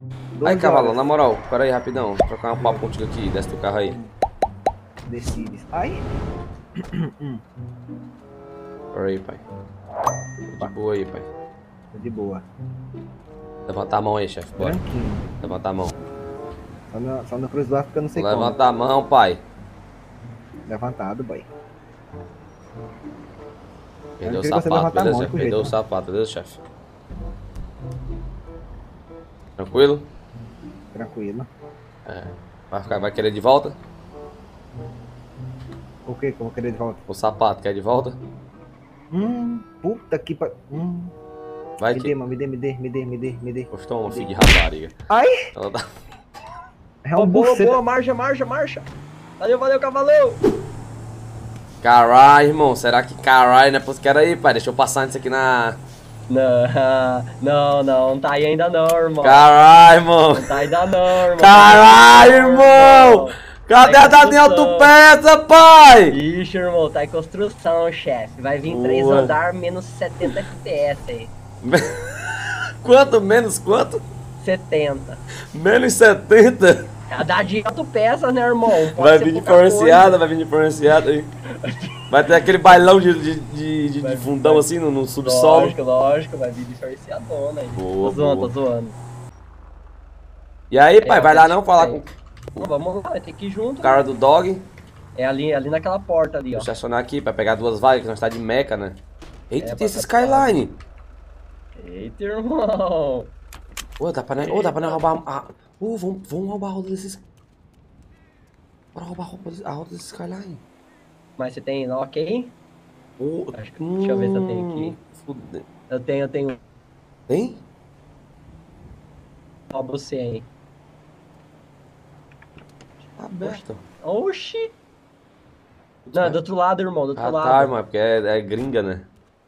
Aí, 12 cavalo, horas. na moral, pera aí, rapidão. Vou trocar um papo contigo aqui, desce do carro aí. Decides. Ai. Pera aí, pai. Tô de boa aí, pai. Tô de boa. Levanta a mão aí, chefe, bora. Tranquilo. Levanta a mão. Só no Cruz do África eu não sei Levanta a mão, pai. como. Levantado, boy. Perdeu o queria você sapato, levantar a beleza, mão, chefe? com Perdeu o jeito, né? sapato, beleza, chefe? Tranquilo? Tranquilo. É. Vai querer de volta? O que que eu vou querer de volta? O sapato, quer de volta? Puta que pa... Vai Me que... dê, mano, me dê. Gostou, filho de rapariga. Ai! Ela tá... É um Boa, buceta. boa, marcha. Valeu, cavalão. Caralho, irmão, será que caralho, né? Pô, quero aí, pai, deixa eu passar isso aqui na... Não tá aí ainda não, irmão. Caralho, irmão. Não tá ainda não, irmão. Caralho, irmão. Cadê a Daniel Autopeça, pai? Ixi, irmão, tá em construção, chefe. Vai vir 3 Boa. andar, menos 70 FPS aí. Quanto? Menos quanto? 70. Menos 70? Cada dia autopeça, né, irmão? Pode Vai ser vir pouca diferenciada, vai vir diferenciada aí. Vai ter aquele bailão de fundão assim no coisa. subsolo. Lógico, vai vir diferenciadona aí. Boa, Tô zoando. E aí, pai, vai lá não falar com Não, vamos lá, vai ter que ir junto. o cara do dog. É ali naquela porta ali, ó. Vou estacionar aqui pra pegar 2 vagas, que nós tá de meca, né? Eita, tem pra esse cá. Skyline. Eita, irmão. Ô, dá pra nós roubar... vamos roubar a roda desses... Bora roubar a roda desse Skyline. Mas você tem lock aí? Ô, Deixa eu ver se eu tenho aqui. Fude... Eu tenho. Tem? Ó, você aí. Tá aberto. Oxi! Não, é do outro lado, irmão, do outro Ah, lado. tá, irmão, é porque é gringa, né?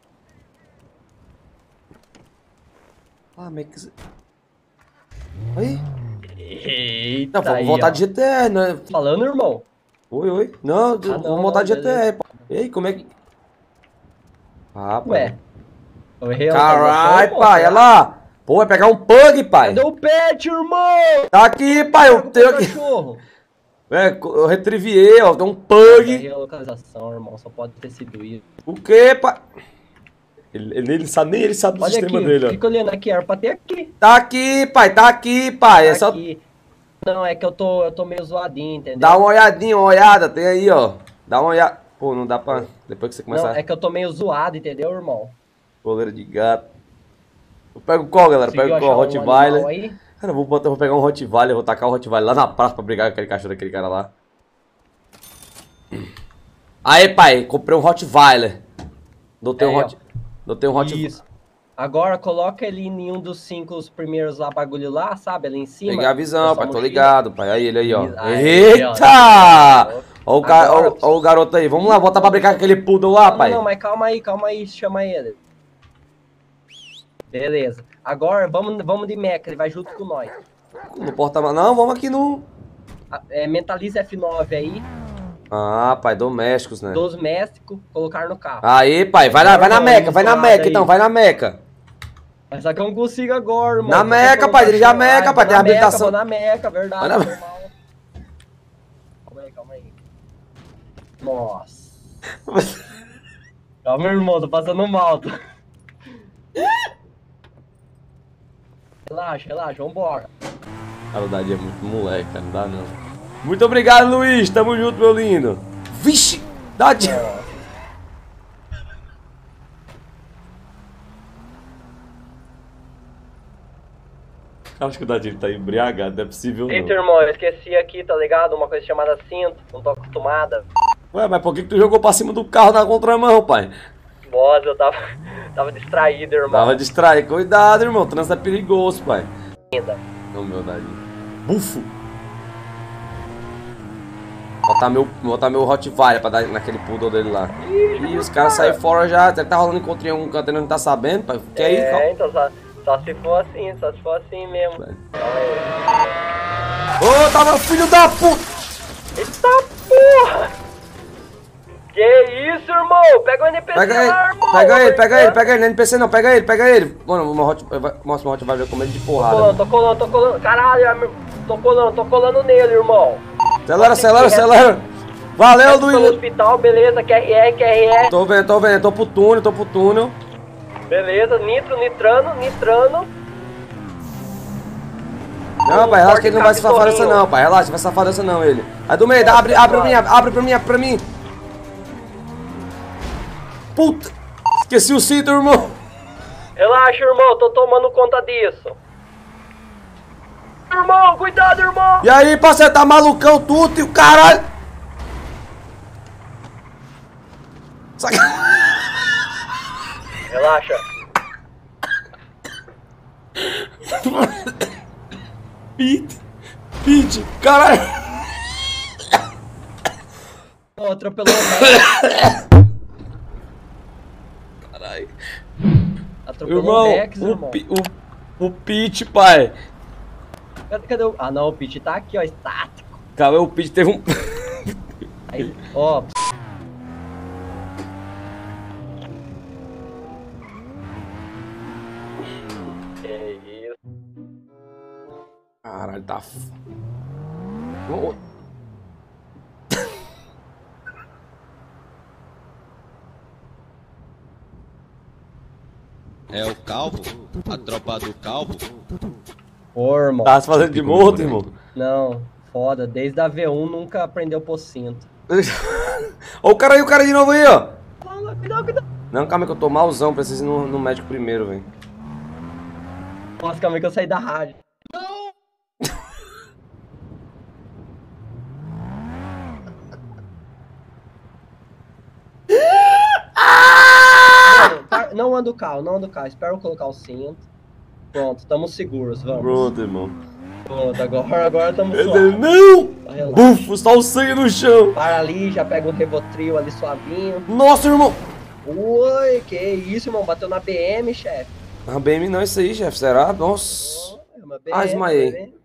Ah, meio que... Aí. Eita, Não, vamos aí, voltar ó. de GTR, né? Falando, irmão. Oi. Não, não, vamos voltar de beleza. GTR, pô. Ei, como é que... Ah, pai. Ué. Eu errei a Caralho, localização, pai, pô. olha lá. Pô, vai pegar um pug, pai. Cadê o pet, irmão? Tá aqui, pai, eu tenho aqui. Cachorro. É, eu retriviei, ó, tem um Eu pug. errei a localização, irmão. Só pode ter sido isso. O quê, pai? Ele sabe, nem ele sabe do Olha sistema aqui, dele, ó. fica olhando aqui, era pra ter aqui. Tá aqui, pai, tá aqui, pai. É só Aqui. Não, é que eu tô meio zoadinho, entendeu? dar uma olhadinha, uma olhada, tem aí, ó. Dá uma olhada. Pô, não dá pra... Depois que você Não, começar... é que eu tô meio zoado, entendeu, irmão? Coleira de gato. Eu pego qual, galera? Conseguiu Pego qual? achar um Rottweiler. animal aí? Cara, eu vou pegar um Rottweiler, vou tacar o Rottweiler lá na praça pra brigar com aquele cachorro daquele cara lá. Aí, pai, comprei um Rottweiler. Dotei um Rottweiler. Isso. Agora coloca ele em um dos 5 primeiros lá, bagulho lá, sabe? Ali em cima. Peguei a visão, da sua pai, tô mochila. ligado, pai. Aí ele aí, ó. Aí, Eita! ó. Ó o garoto aí. Vamos lá, voltar pra brincar com aquele poodle lá, pai. Não, mas calma aí, chama ele. Beleza. Agora vamos de mecha, ele vai junto com nós. No porta-malas. Não, vamos aqui no... Mentaliza F9 aí, Ah, pai, domésticos, né? dos domésticos, colocar no carro. Aí, pai, vai na meca, vai na meca, então, vai na meca. Mas só que eu não consigo agora, irmão. Na meca, pai, dirige a meca, pai, tem habilitação. Vou na meca, verdade. Vai na- normal. Calma aí. Nossa. Calma, irmão, tô passando mal. Relaxa, vambora. Cara, o Dadi é muito moleque, cara, não dá não. Muito obrigado, Luiz, tamo junto, meu lindo. Vixe, Dadi. Acho que o Dadi tá embriagado, não é possível não. Eita, irmão, eu esqueci aqui, tá ligado? Uma coisa chamada cinto, não tô acostumada. Ué, mas por que tu jogou pra cima do carro na contramão, pai? Boss, eu tava distraído, irmão. Tava distraído, cuidado, irmão, o trânsito é perigoso, pai. Ainda. Não, meu Dadi. Bufo. Botar meu Rottweiler pra dar naquele poodle dele lá. Ih, os caras saíram fora já. Até tá rolando encontrinho um canto e não tá sabendo, pai. Que aí, calma. Então só se for assim mesmo. Vai. Calma aí. Ô, tá meu filho da puta! Eita porra! Que isso, irmão? Pega o NPC lá, irmão. Pega ele, não é NPC não, pega ele. Mano, o meu Hot vai ver com medo de porrada. Tô colando. Caralho, tô colando nele, irmão. Acelera. Valeu, Pelo Luiz. hospital, beleza, QRE. Tô vendo, tô pro túnel. Beleza, nitrando. Não, pai, relaxa que ele não vai se safar dessa não, pai. Relaxa, vai safar dessa não, ele. Aí do meio, abre pra mim. Puta! Esqueci o cinto, irmão! Relaxa, irmão, tô tomando conta disso. Irmão, cuidado, irmão! E aí, parceiro, tá malucão tudo e o caralho! Relaxa. Pete, caralho! Pô, atropelou o Caralho. Atropelou Irmão, o Rex, irmão. o Pete, pai. Cadê o... Ah, não, o Pete tá aqui, ó, estático. Cara, o Pete teve um... Aí, ó. Que isso. Caralho, tá... É o Calvo? A tropa do Calvo? Ô, irmão. Tá se fazendo de morto, irmão? Não, foda. Desde a V1 nunca aprendeu por cinto. Ó o cara de novo aí, ó. Cuidado. Não, calma aí que eu tô malzão, preciso ir no médico primeiro, velho. Nossa, calma aí que eu saí da rádio. Não anda o carro. Espera eu colocar o cinto. Pronto, estamos seguros, vamos. Pronto, irmão. Pronto, agora estamos suaves. Não! Relaxa. Bufo, só o sangue no chão. Para ali, já pega um Rivotril ali suavinho. Nossa, irmão. Oi, que isso, irmão? Bateu na BM, chefe. Na BM não, isso aí, chefe, será? Nossa. É uma BM, Ah, desmaiei.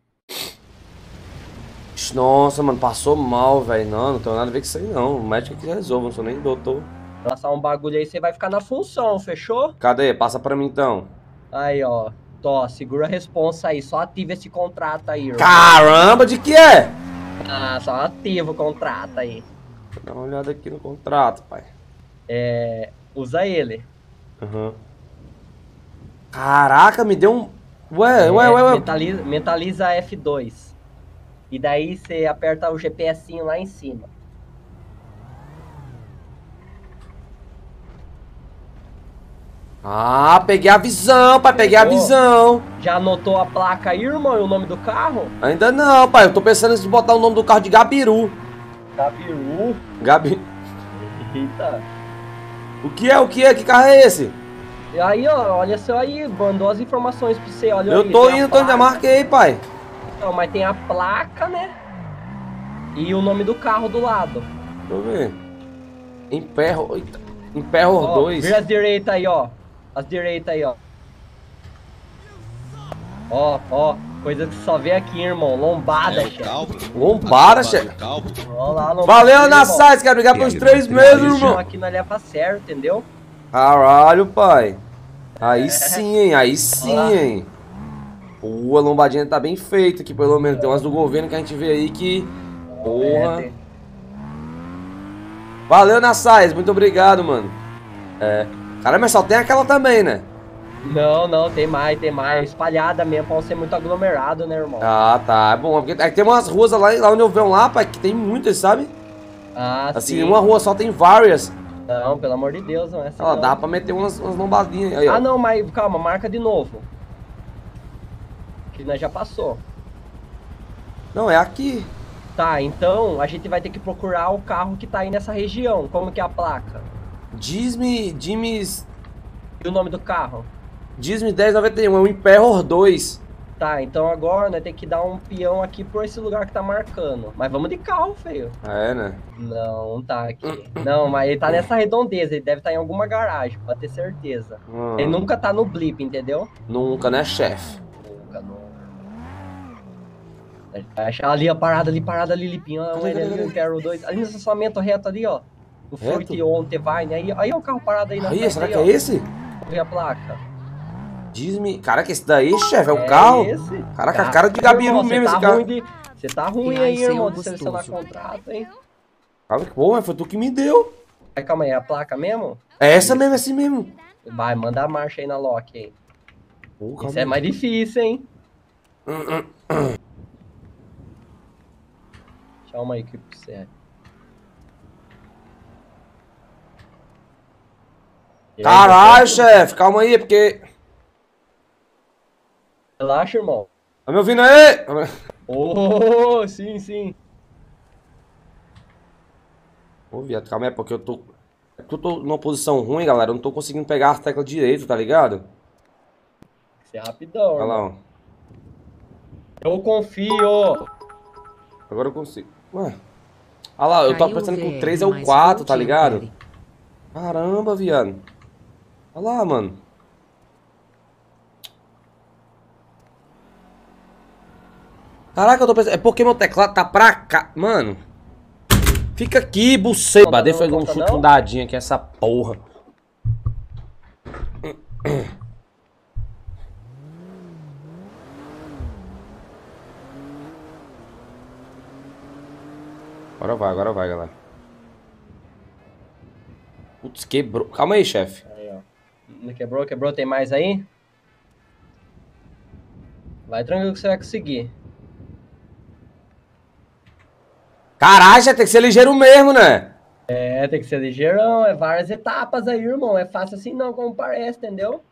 Nossa, mano, passou mal, velho. Não tem nada a ver com isso aí, não. O médico que resolve, não sou nem doutor. Passar um bagulho aí, você vai ficar na função, fechou? Cadê? Passa pra mim, então. Aí, ó. Tó, segura a responsa aí. Só ativa esse contrato aí, irmão. Caramba, de que é? Ah, só ativa o contrato aí. Vou dar uma olhada aqui no contrato, pai. Usa ele. Uhum. Caraca, me deu um... Ué. Mentaliza F2. E daí você aperta o GPSinho lá em cima. Ah, peguei a visão, pai, peguei a visão. Já anotou a placa aí, irmão, e o nome do carro? Ainda não, pai, eu tô pensando em botar o nome do carro de Gabiru. Gabiru? Eita. O que é? Que carro é esse? E aí, ó, olha só aí, mandou as informações pra você, olha aí. Eu tô indo, já marquei, pai. Não, mas tem a placa, né? E o nome do carro do lado. Deixa eu ver. Emperro 2. Vira as direitas aí, ó. As direitas aí, ó. Ó, coisa que só vê aqui, irmão. Lombada, chefe. Lombada, chefe. Ó lá, lombada. Valeu, Nassai, quero brigar pelos 3 meses, irmão. Aqui nós leva a sério, entendeu? Caralho, pai. Aí sim, hein, hein. Pô, a lombadinha tá bem feita aqui, pelo menos. Tem umas do governo que a gente vê aí que... Porra. Valeu, Nassai, muito obrigado, mano. Cara, mas só tem aquela também, né? Não, tem mais. Espalhada mesmo, pra não ser muito aglomerado, né, irmão? Ah, tá. É bom, porque tem umas ruas lá onde eu venho lá, pai, que tem muitas, sabe? Ah, assim, sim. Uma rua só tem várias. Não, pelo amor de Deus, não é assim. Ela dá pra meter umas lombadinhas aí, ó. Ah, não, mas calma, marca de novo. Que nós já passou. Não, é aqui. Tá, então a gente vai ter que procurar o carro que tá aí nessa região. Como que é a placa? Diz-me E o nome do carro? 1091, é o Emperor 2. Tá, então agora nós temos que dar um peão aqui por esse lugar que tá marcando. Mas vamos de carro, feio. É, né? Não tá aqui. Não, mas ele tá nessa redondeza, ele deve estar em alguma garagem, pra ter certeza. Ele nunca tá no blip, entendeu? Nunca, né, chefe? Nunca. Vai achar ali a parada ali, Lipinho. Olha ele ali, o Carol 2. Ali no estacionamento reto ali, ó. Não foi que ontem vai, né? Aí é o carro parado aí na frente. Aí, será aí, que ó. é esse? Vamos ver a placa. Diz-me. Caraca, esse daí, chefe, é o carro? Esse. Caraca, a cara de Gabiru mesmo esse carro. Você tá ruim aí, irmão, de selecionar contrato, hein? Calma, pô, mas foi tu que me deu. Aí, calma aí, é a placa mesmo? É essa mesmo, é assim mesmo. Vai, manda a marcha aí na Loki, hein? Pô, Isso é mais difícil, hein? Chama aí que você é. Caralho, chefe, calma aí, porque... Relaxa, irmão. Tá me ouvindo aí? Oh, sim, sim. Ô, viado, calma aí, porque eu tô... É porque eu tô numa posição ruim, galera, eu não tô conseguindo pegar as teclas direito, tá ligado? Você é rapidão, Olha lá, irmão. ó. Eu confio. Agora eu consigo. Ué. Olha lá, eu tava Caiu pensando que o VR, 3 é o mas 4, tá curtiu, ligado? Kelly. Caramba, viado. Olha lá, mano. Caraca, eu tô pensando... É porque meu teclado tá pra cá. Mano. Fica aqui, buceta. Não, Deixa eu não fazer um conta, chute, não? um dadinho aqui, essa porra. Agora vai, galera. Putz, quebrou. Calma aí, chefe. Aí, ó. Não quebrou, quebrou, tem mais aí? Vai tranquilo que você vai conseguir. Caralho, já tem que ser ligeiro mesmo, né? É, tem que ser ligeirão, é várias etapas aí, irmão. É fácil assim não, como parece, entendeu?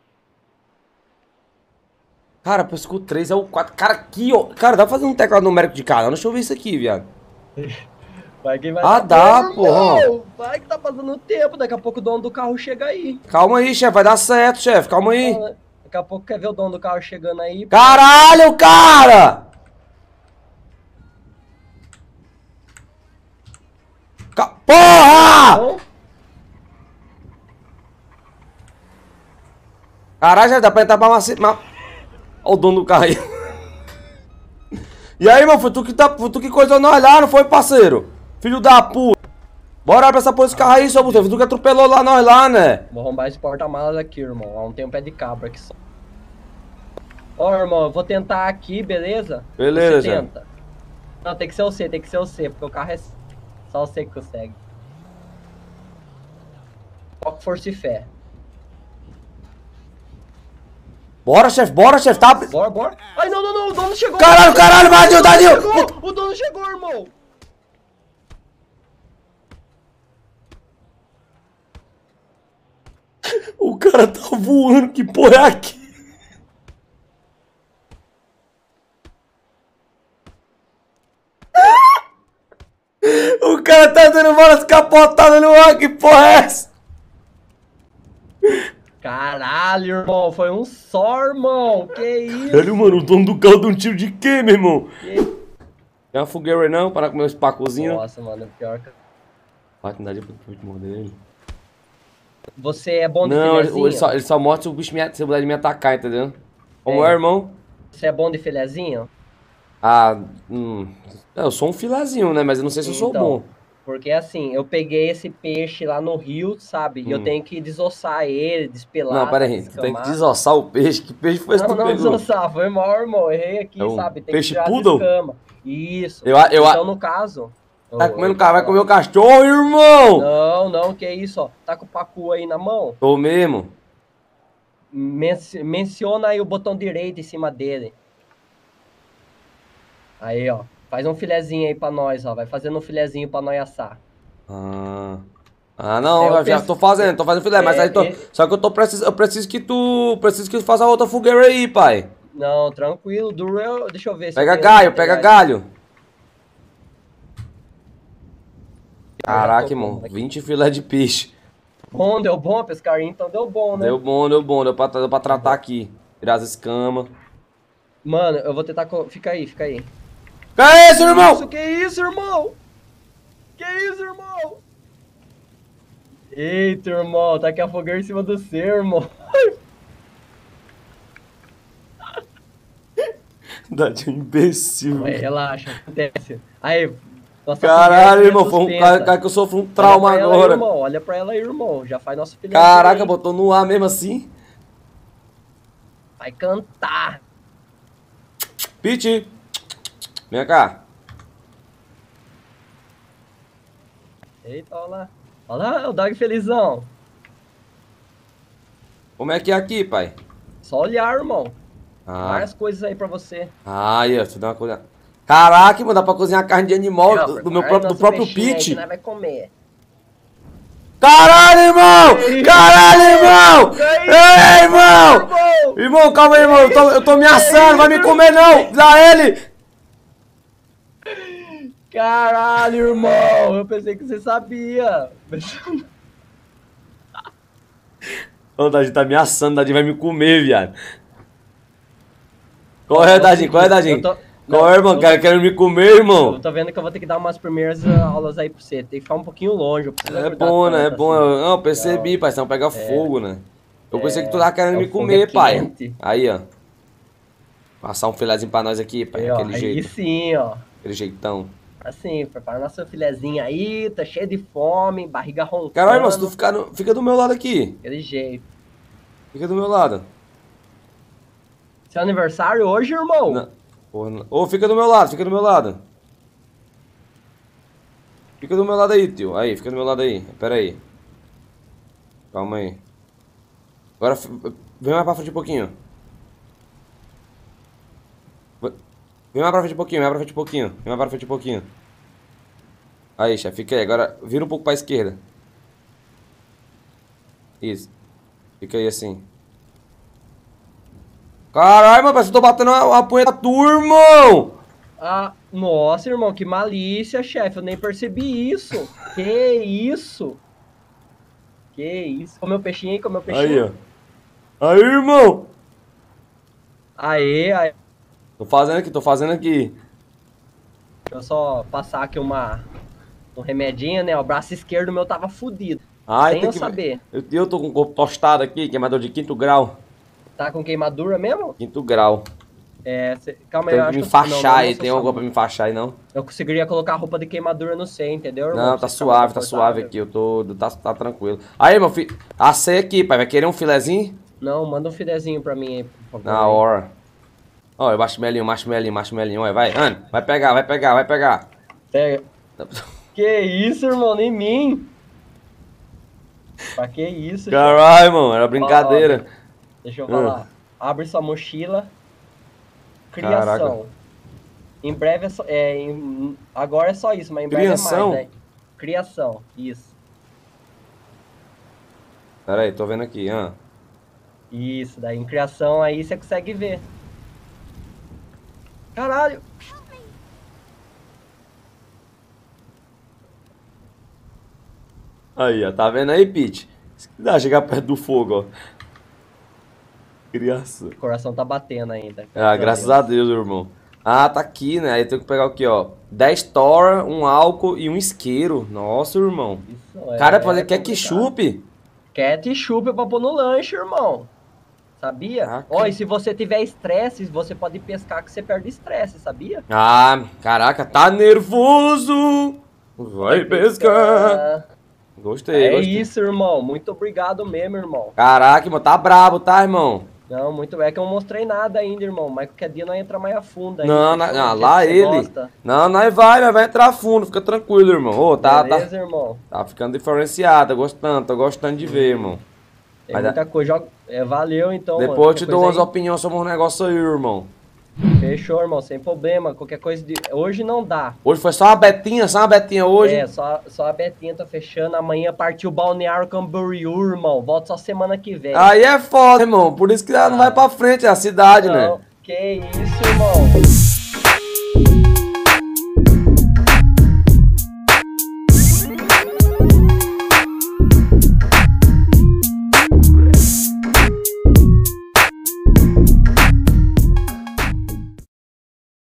Cara, penso que o 3 é o 4. Cara, aqui, ó. Cara, dá pra fazer um teclado numérico de cada? Deixa eu ver isso aqui, viado. Vai que vai. Ah, dar dá, bom, porra. irmão. Vai que tá passando tempo, daqui a pouco o dono do carro chega aí. Calma aí, chefe. Vai dar certo, chefe. Calma aí. Daqui a pouco quer ver o dono do carro chegando aí. Caralho, cara! Porra! Bom, Caralho, já dá pra entrar pra macia. Olha o dono do carro aí. E aí, mano, foi tu que coisou nós lá, não foi, parceiro? Filho da puta. Bora pra essa porra desse carro aí, seu buceta. Foi tu que atropelou lá nós lá, né? vou arrombar esse porta-malas aqui, irmão. Ó, não tem um pé de cabra aqui só. Ó, irmão, eu vou tentar aqui, beleza? Beleza. Você tenta. Não, tem que ser você, porque o carro é só você que consegue. Foco, força e fé. Bora, chefe, tá? Bora. Ai, não, o dono chegou. Caralho, Dadinho, Dadinho! O dono chegou, irmão. O cara tá voando, que porra é aqui? O cara tá dando várias capotadas no ar, que porra é essa? Caralho, irmão, foi um só, irmão. Que isso? Caralho, mano, o dono do carro deu um tiro de quê, meu irmão? Tem uma fogueira aí não, para comer os pacozinhos? Nossa, mano, pior que... Vai, não dá de morder ele. Você é bom de Não, filezinho? ele só mostra se o bicho se puder me atacar, entendeu? Como É. é, irmão? Você é bom de filezinho? Ah, eu sou um filazinho, né? Mas eu não sei se eu sou Então, bom. Porque assim, eu peguei esse peixe lá no rio, sabe? E eu tenho que desossar ele, despelar. Não, pera aí, tu tem que desossar o peixe. Que peixe foi esse que tu Não pegou? desossar, foi mal, irmão. Errei aqui, É um sabe? Tem peixe que tirar poodle? as escamas. Isso. Eu- Então, no caso... Tá comendo cara, vai comer o cachorro, irmão! Não, que isso, ó. Tá com o pacu aí na mão? Tô mesmo. Menciona aí o botão direito em cima dele. Aí, ó. Faz um filezinho aí pra nós, ó. Vai fazendo um filezinho pra nós assar. Não, Eu já penso- tô fazendo filé, mas É, aí só que eu preciso que tu faça outra fogueira aí, pai. Não, tranquilo. Deixa eu ver se Pega eu tenho galho, esse pega material. galho. Caraca, tô irmão, com aqui. 20 filé de peixe. Bom, deu bom a pescaria, então deu bom, né? Deu bom, deu pra tratar aqui. Tirar as escamas. Mano, eu vou tentar... Fica aí. Que é isso, irmão? Que isso, irmão? Que isso, irmão? Eita, irmão, tá aqui a fogueira em cima do seu, irmão. Dá de um imbecil. Aí, relaxa, acontece. Aí, Nossa Caralho, filé irmão, foi um suspensa. cara que eu sofro um trauma Olha pra ela aí, agora. irmão. Olha pra ela aí, irmão. Já faz nosso filé. Caraca, botou no ar mesmo assim. Vai cantar. Pete, vem cá. Eita, olha lá. Olha lá, o Dog felizão. Como é que é aqui, pai? Só olhar, irmão. Ah, Várias coisas aí pra você. aí, ó, deixa eu dar uma coisa. Caraca, mano, dá pra cozinhar carne de animal Não, do meu prepara próprio, do nosso próprio peixinho aí Pete. que nós vai comer. Caralho, irmão! Caralho, irmão! Ei, irmão! Irmão, calma aí, irmão. Eu tô me assando, vai me comer não! Dá ele! Caralho, irmão. Eu pensei que você sabia. Ô, Dadinho, tá me assando, Dadinho vai me comer, viado. Qual é, Dadinho? Qual é, Dadinho? Qual é, irmão? Quero me comer, irmão. Eu tô vendo que eu vou ter que dar umas primeiras aulas aí pra você. Tem que ficar um pouquinho longe. Eu preciso É cuidar bom, né? É tanto bom. assim. Não, percebi, pai. Senão pega fogo, né? Eu pensei que tu tava querendo o me fogo comer, é pai. quente. Aí, ó. Passar um filezinho pra nós aqui, pai. Aí, ó, Aquele aí jeito. sim, ó. Aquele jeitão. Assim, prepara nosso filezinho aí, tá cheio de fome, barriga roncando. Caralho, irmão, se tu ficar fica do meu lado aqui. Aquele jeito. Fica do meu lado. Seu aniversário hoje, irmão? Não. Porra, não. Ô, fica do meu lado, fica do meu lado. Fica do meu lado aí, tio. Aí, fica do meu lado aí. Pera aí. Calma aí. Agora, vem mais pra frente um pouquinho. Vem mais pra frente um pouquinho, vem mais pra frente um pouquinho. Vem mais pra frente um pouquinho. Aí, chefe, fica aí. Agora, vira um pouco pra esquerda. Isso. Fica aí assim. Caralho, meu, parece que eu tô batendo a punheta tu, irmão! Ah, nossa, irmão, que malícia, chefe. Eu nem percebi isso. Que isso? Que isso? Comeu peixinho aí, comeu peixinho. Aí, ó. Aí, irmão! Aê, aê. Tô fazendo aqui. Deixa eu só passar aqui um remedinho, né? O braço esquerdo meu tava fudido. Ai, sem eu saber. Eu tô com o corpo tostado aqui, queimador de 5º grau. Tá com queimadura mesmo? 5º grau. É, calma aí, Tem eu que me acho enfaixar aí, não, tem alguma pra me enfaixar aí, não? Eu conseguiria colocar a roupa de queimadura no C, entendeu, irmão? Não, Pra tá você ficar mais suave confortável. aqui, tá tranquilo. Aí, meu filho, assei aqui, pai, vai querer um filezinho? Não, manda um filezinho pra mim aí, por favor. Na hora. Ó, marshmallinho, aí, vai, Ana, vai pegar. Pega. Que isso, irmão, nem mim. Pra que isso, gente? Caralho, mano, era brincadeira. Deixa eu falar. Abre sua mochila. Criação. Caraca. Em breve agora é só isso, mas em breve Criação? é mais, né? Criação, isso. Pera aí, tô vendo aqui, Isso, daí em criação aí você consegue ver. Caralho! Aí, ó, tá vendo aí, Pete? Isso que dá chegar perto do fogo, ó. Criação. O coração tá batendo ainda. Ah, graças a Deus, irmão. Ah, tá aqui, né? Aí eu tenho que pegar o quê, ó? 10 tora, um álcool e um isqueiro. Nossa, irmão. Isso Cara, pra fazer complicado. ketchup? Ketchup pra pôr no lanche, irmão. Sabia? Caraca. Ó, e se você tiver estresse, você pode pescar que você perde estresse, sabia? Ah, caraca, tá nervoso. Vai pescar. Gostei, É gostei. isso, irmão. Muito obrigado mesmo, irmão. Caraca, irmão, tá brabo, tá, irmão? Não, muito é que eu não mostrei nada ainda, irmão. Mas qualquer dia nós entra mais a fundo aí. Não, fechou? não, Do lá jeito que você ele. gosta. Não, nós vai entrar fundo, fica tranquilo, irmão. Ô, Beleza, irmão. tá ficando diferenciado, tô gostando de ver, irmão. Tem Mas muita coisa. Valeu, então, Depois mano. eu te Qualquer dou coisa umas opiniões sobre um negócio aí, irmão. Fechou, irmão. Sem problema. Qualquer coisa de... Hoje não dá. Hoje foi só uma betinha hoje. É, só a Betinha tá fechando. Amanhã partiu o Balneário Camboriú, irmão. Volta só semana que vem. Aí é foda, irmão. Por isso que ela não vai pra frente, é a cidade, né? Não, que isso, irmão.